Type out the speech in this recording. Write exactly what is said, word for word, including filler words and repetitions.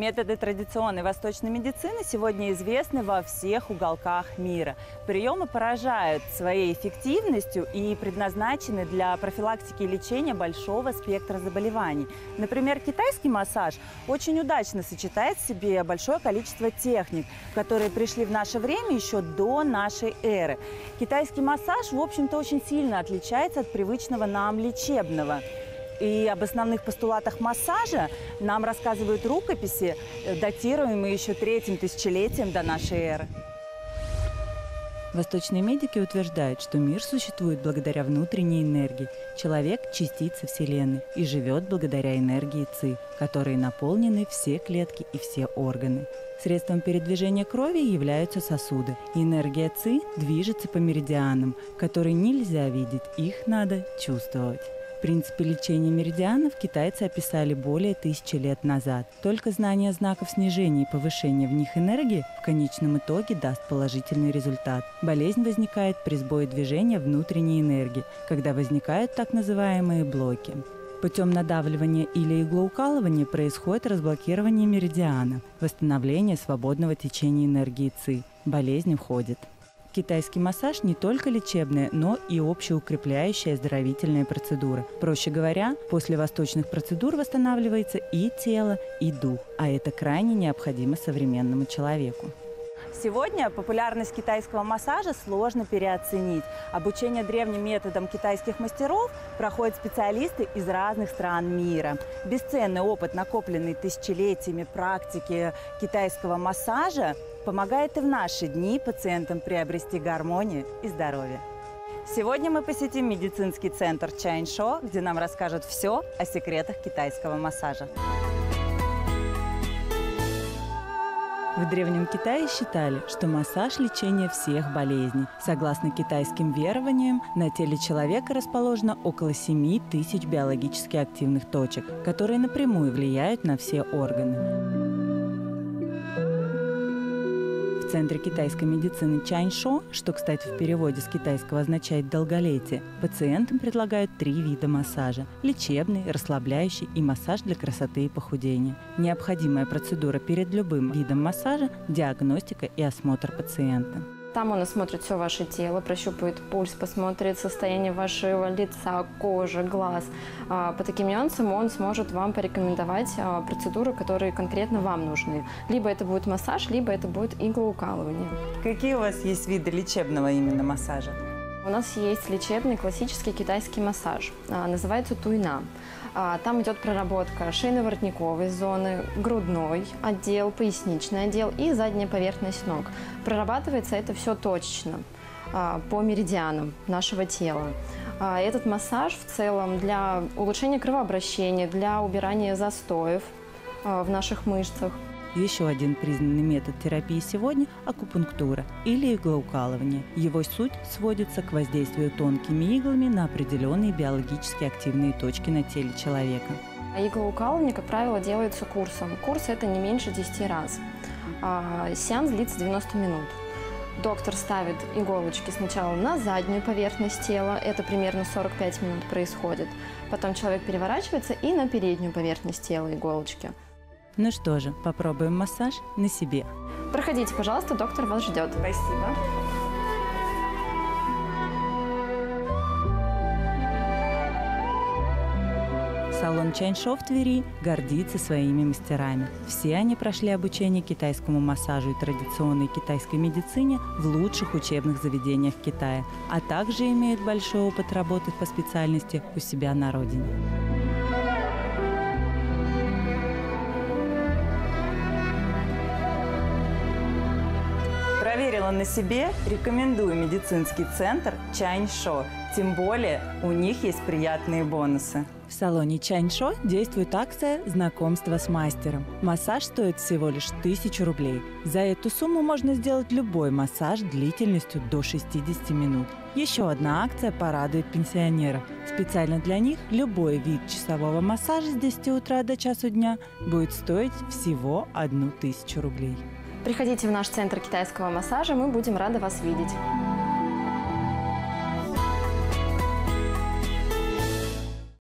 Методы традиционной восточной медицины сегодня известны во всех уголках мира. Приемы поражают своей эффективностью и предназначены для профилактики и лечения большого спектра заболеваний. Например, китайский массаж очень удачно сочетает в себе большое количество техник, которые пришли в наше время еще до нашей эры. Китайский массаж, в общем-то, очень сильно отличается от привычного нам лечебного. И об основных постулатах массажа нам рассказывают рукописи, датируемые еще третьим тысячелетием до нашей эры. Восточные медики утверждают, что мир существует благодаря внутренней энергии. Человек – частица Вселенной и живет благодаря энергии Ци, которой наполнены все клетки и все органы. Средством передвижения крови являются сосуды. Энергия Ци движется по меридианам, которые нельзя видеть, их надо чувствовать. Принципы лечения меридианов китайцы описали более тысячи лет назад. Только знание знаков снижения и повышения в них энергии в конечном итоге даст положительный результат. Болезнь возникает при сбое движения внутренней энергии, когда возникают так называемые блоки. Путем надавливания или иглоукалывания происходит разблокирование меридиана, восстановление свободного течения энергии Ци. Болезнь уходит. Китайский массаж не только лечебная, но и общеукрепляющая оздоровительная процедура. Проще говоря, после восточных процедур восстанавливается и тело, и дух, а это крайне необходимо современному человеку. Сегодня популярность китайского массажа сложно переоценить. Обучение древним методам китайских мастеров проходят специалисты из разных стран мира. Бесценный опыт, накопленный тысячелетиями практики китайского массажа, помогает и в наши дни пациентам приобрести гармонию и здоровье. Сегодня мы посетим медицинский центр Чаньшо, где нам расскажут все о секретах китайского массажа. В Древнем Китае считали, что массаж – лечение всех болезней. Согласно китайским верованиям, на теле человека расположено около семи тысяч биологически активных точек, которые напрямую влияют на все органы. В центре китайской медицины Чаньшо, что, кстати, в переводе с китайского означает «долголетие», пациентам предлагают три вида массажа – лечебный, расслабляющий и массаж для красоты и похудения. Необходимая процедура перед любым видом массажа – диагностика и осмотр пациента. Там он осмотрит все ваше тело, прощупает пульс, посмотрит состояние вашего лица, кожи, глаз. По таким нюансам он сможет вам порекомендовать процедуры, которые конкретно вам нужны. Либо это будет массаж, либо это будет иглоукалывание. Какие у вас есть виды лечебного именно массажа? У нас есть лечебный классический китайский массаж. Называется туйна. Там идет проработка шейно-воротниковой зоны, грудной отдел, поясничный отдел и задняя поверхность ног. Прорабатывается это все точечно, по меридианам нашего тела. Этот массаж в целом для улучшения кровообращения, для убирания застоев в наших мышцах. Еще один признанный метод терапии сегодня – акупунктура или иглоукалывание. Его суть сводится к воздействию тонкими иглами на определенные биологически активные точки на теле человека. Иглоукалывание, как правило, делается курсом. Курс – это не меньше десяти раз. Сеанс длится девяносто минут. Доктор ставит иголочки сначала на заднюю поверхность тела, это примерно сорок пять минут происходит. Потом человек переворачивается и на переднюю поверхность тела иголочки. Ну что же, попробуем массаж на себе. Проходите, пожалуйста, доктор вас ждет. Спасибо. Салон Чаньшо в Твери гордится своими мастерами. Все они прошли обучение китайскому массажу и традиционной китайской медицине в лучших учебных заведениях Китая, а также имеют большой опыт работы по специальности у себя на родине. Проверила на себе, рекомендую медицинский центр Чаньшо. Тем более у них есть приятные бонусы. В салоне Чаньшо действует акция «Знакомство с мастером». Массаж стоит всего лишь тысячу рублей. За эту сумму можно сделать любой массаж длительностью до шестидесяти минут. Еще одна акция порадует пенсионеров. Специально для них любой вид часового массажа с десяти утра до часу дня будет стоить всего одну тысячу рублей. Приходите в наш центр китайского массажа, мы будем рады вас видеть.